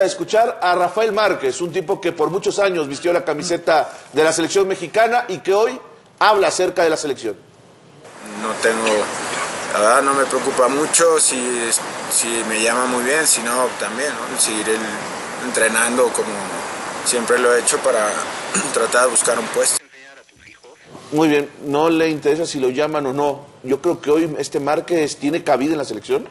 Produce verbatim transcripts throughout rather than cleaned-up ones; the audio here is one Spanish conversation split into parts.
Escuchar a Rafael Márquez, un tipo que por muchos años vistió la camiseta de la selección mexicana y que hoy habla acerca de la selección. No tengo, la verdad no me preocupa mucho, si, si me llama muy bien, si no también, ¿no? Seguiré entrenando como siempre lo he hecho para tratar de buscar un puesto. Muy bien, no le interesa si lo llaman o no. Yo creo que hoy este Márquez tiene cabida en la selección.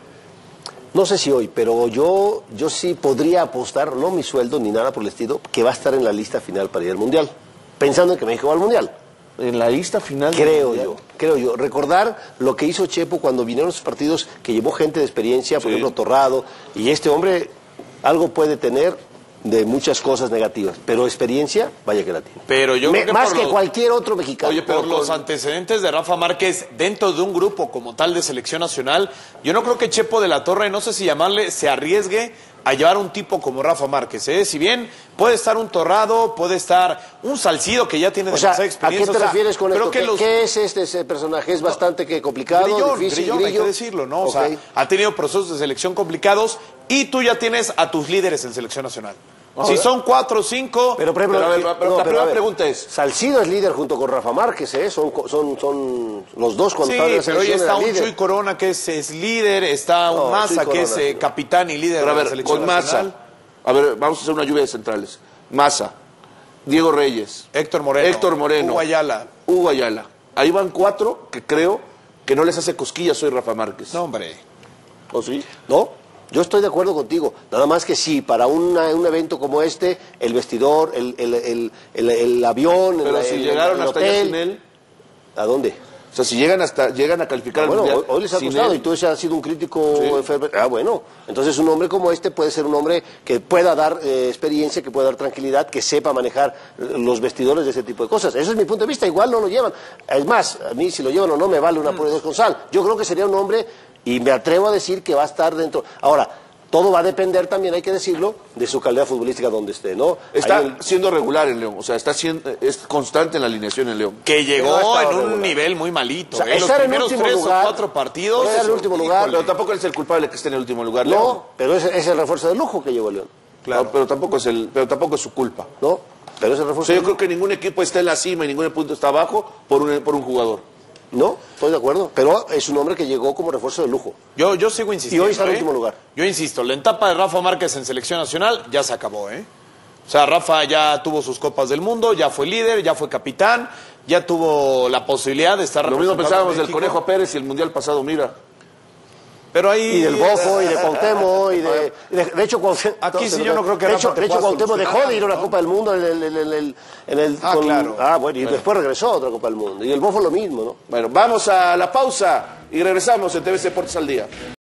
No sé si hoy, pero yo, yo sí podría apostar, no mi sueldo ni nada por el estilo, que va a estar en la lista final para ir al Mundial. Pensando en que México va al Mundial. En la lista final. Creo yo, creo yo. Recordar lo que hizo Chepo cuando vinieron esos partidos, que llevó gente de experiencia, por sí. ejemplo, Torrado, y este hombre algo puede tener de muchas cosas negativas, pero experiencia, vaya que la tiene. Pero yo Me, creo que más por que los, cualquier otro mexicano. Oye, por con, los antecedentes de Rafa Márquez dentro de un grupo como tal de selección nacional, yo no creo que Chepo de la Torre, no sé si llamarle, se arriesgue a llevar un tipo como Rafa Márquez, ¿eh? Si bien puede estar un Torrado, puede estar un Salcido que ya tiene o sea, demasiada experiencia. ¿a qué te o sea, refieres con esto? que ¿Qué, los... ¿Qué es este ese personaje? Es no, bastante que complicado, grillón, difícil, grillón, grillo. hay que decirlo, ¿no? O okay. sea, ha tenido procesos de selección complicados y tú ya tienes a tus líderes en selección nacional. Oh, si son cuatro o cinco... Pero, por ejemplo, pero, a ver, pero no, la pero primera pregunta es... Salcido es líder junto con Rafa Márquez, ¿eh? Son, son, son los dos cuando sí, estaban en la pero hoy selección. está un Chuy Corona que es, es líder, está un no, Maza que es eh, capitán y líder pero a ver, de la selección con nacional. Maza, a ver, vamos a hacer una lluvia de centrales. Maza, Diego Reyes, Héctor Moreno, Héctor Moreno, Hugo Ayala. Hugo Ayala. Ahí van cuatro que creo que no les hace cosquillas hoy Rafa Márquez. No, hombre. ¿O sí? No. Yo estoy de acuerdo contigo, nada más que sí, para una, un evento como este, el vestidor, el, el, el, el, el avión, pero el, si el, llegaron el hasta hotel, allá sin él, ¿a dónde? O sea, si llegan hasta llegan a calificar Ah, bueno, al Mundial, hoy les ha costado y tú has sido un crítico sí. enfermo. Ah, bueno, entonces un hombre como este puede ser un hombre que pueda dar eh, experiencia, que pueda dar tranquilidad, que sepa manejar los vestidores de ese tipo de cosas. Eso es mi punto de vista, igual no lo llevan. Es más, a mí si lo llevan o no me vale una mm. prueba de dos con sal. Yo creo que sería un hombre y me atrevo a decir que va a estar dentro. Ahora, todo va a depender también, hay que decirlo, de su calidad futbolística donde esté, ¿no? Está el... siendo regular en León, o sea, está siendo, es constante en la alineación en León. Que llegó no en un regular. nivel muy malito. O sea, ¿eh? Los primeros tres lugar, o cuatro partidos. Era el último lugar. Pero tampoco es el culpable que esté en el último lugar, No, León. pero es, es el refuerzo de lujo que llevó León. Claro. No, pero tampoco es el, pero tampoco es su culpa. No, pero es el refuerzo. O sea, yo de creo que ningún equipo está en la cima y ningún punto está abajo por un, por un jugador. No, estoy de acuerdo, pero es un hombre que llegó como refuerzo de lujo. Yo, yo sigo insistiendo. Y hoy está en ¿eh? último lugar. Yo insisto, la etapa de Rafa Márquez en selección nacional ya se acabó, ¿eh? O sea, Rafa ya tuvo sus copas del mundo, ya fue líder, ya fue capitán, ya tuvo la posibilidad de estar Lo mismo pensábamos del México. Conejo Pérez y el Mundial pasado, mira. Pero ahí... Y del Bofo, y de Cuauhtémoc, y de... Y de, de hecho, Cuauhtémoc... Aquí sí yo no creo que De Rafa hecho, te de hecho pueda Cuauhtémoc dejó solucionar, de ir a una ¿no? Copa del Mundo en el... En el, en el, en el Ah, con, claro. Ah, bueno, y bueno. después regresó a otra Copa del Mundo. Y el Bofo lo mismo, ¿no? Bueno, vamos a la pausa y regresamos en T V C Deportes al Día.